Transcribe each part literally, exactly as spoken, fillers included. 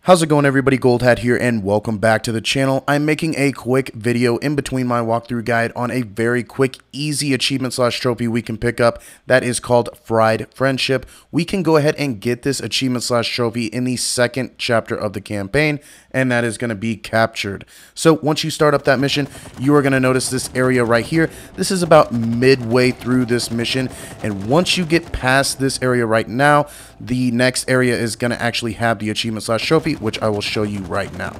How's it going, everybody? Goldhat here and welcome back to the channel. I'm making a quick video in between my walkthrough guide on a very quick, easy achievement slash trophy we can pick up that is called Fried Friendship. We can go ahead and get this achievement slash trophy in the second chapter of the campaign, and that is going to be captured. So once you start up that mission, you are going to notice this area right here. This is about midway through this mission, and once you get past this area right now, the next area is going to actually have the achievement slash trophy, which I will show you right now.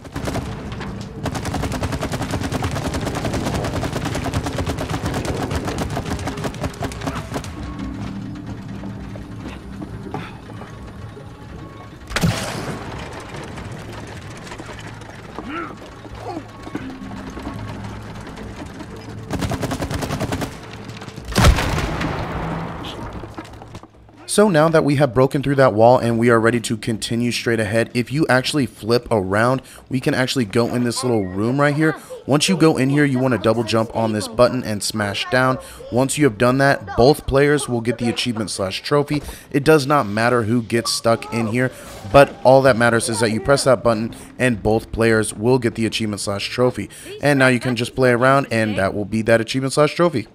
So now that we have broken through that wall and we are ready to continue straight ahead, if you actually flip around, we can actually go in this little room right here. Once you go in here, you want to double jump on this button and smash down. Once you have done that, both players will get the achievement slash trophy. It does not matter who gets stuck in here, but all that matters is that you press that button and both players will get the achievement slash trophy. And now you can just play around and that will be that achievement slash trophy.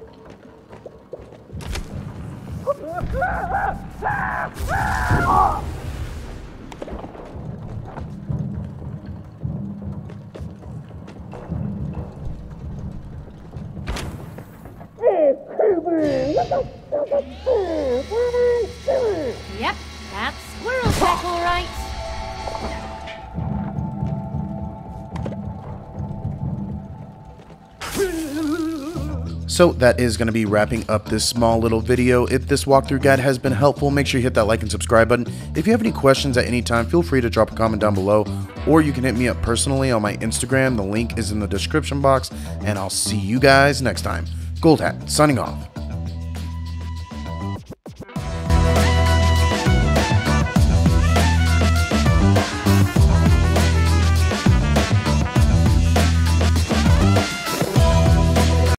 Yep, that's squirrel tech, all right. So that is going to be wrapping up this small little video. If this walkthrough guide has been helpful, make sure you hit that like and subscribe button. If you have any questions at any time, feel free to drop a comment down below, or you can hit me up personally on my Instagram. The link is in the description box, and I'll see you guys next time. Goldhat, signing off.